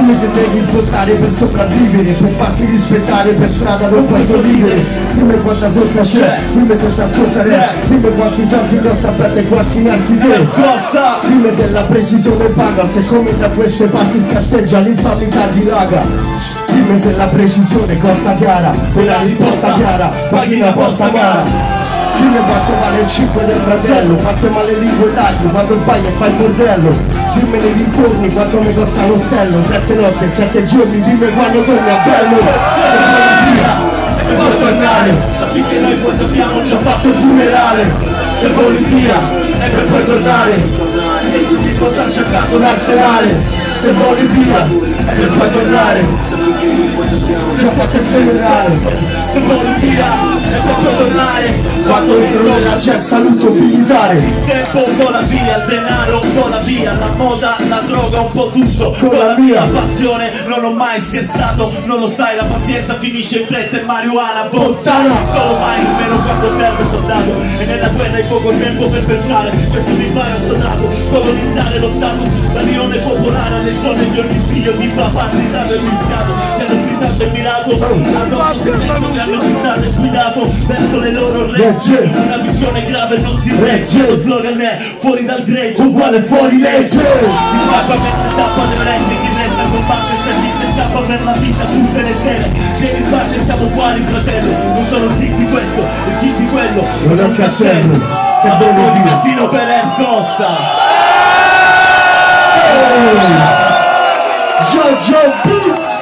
Come se devi svoltare per sopravvivere, per farti rispettare per strada non puoi sorridere. Dimmi quanta sotto c'è, dimmi se sta ascoltare, dimmi quanti soldi costa per quanti innanzi te costa. Dimmi se la precisione paga, se come da queste parti scarseggia l'infamità dilaga. Dimmi se la precisione costa chiara, e la risposta chiara, paghi una posta cara. Dimmi quanto vale il 5 del fratello, quanto male l'inquetaggio, quando sbagli e fai il bordello. Dimmi nei dintorni quanto mi costa lo stello, 7 notti e 7 giorni, dimmi quando torni a bello. Se vuoi via e vuoi tornare, sappi che noi quando abbiamo già fatto il funerale. Se voli via e per poi tornare, se tu ti portarci a casa un arsenale. Se voli via e per poi tornare, già fatto il funerale. Se voli via e per poi tornare, quando entro nella jet saluto militare. Il tempo vola via, il denaro vola via, la moda, la droga, un po' tutto con la mia passione. Non ho mai scherzato, non lo sai, la pazienza finisce in fretta e marijuana Bolzano. Solo mai nemmeno quando serve soldato, e nella guerra hai poco tempo per pensare. Questo mi pare assodato, colonizzare lo status, la rione popolare alle zone di ogni figlio di papà gritato e iniziato. Ti hanno sgridato e mirato, addosso se penso che hanno gritato e guidato verso le loro leggi. Una visione grave non si regge, lo slogan è fuori dal greggio uguale fuori legge. Ti scappa mentre tappa le orecchie, chi resta a combattere se scappa per la vita tutte le sere. Vieni in pace, siamo uguali fratello, non sono il kick di questo, il kick di quello, non è un castello, se vuoi di casino per El Costa. Jojo Beats.